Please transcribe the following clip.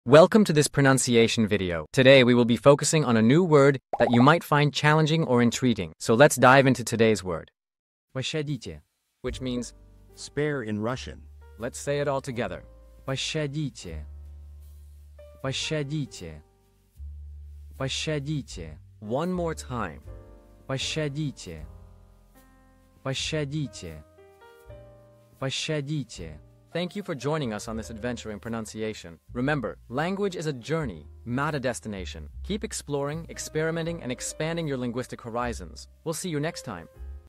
Welcome to this pronunciation video. Today we will be focusing on a new word that you might find challenging or intriguing. So let's dive into today's word. Пощадите, which means Spare in Russian. let's say it all together. Пощадите. Пощадите. Пощадите. One more time. Пощадите. Пощадите. Пощадите. Thank you for joining us on this adventure in pronunciation. Remember, language is a journey, not a destination. Keep exploring, experimenting, and expanding your linguistic horizons. We'll see you next time.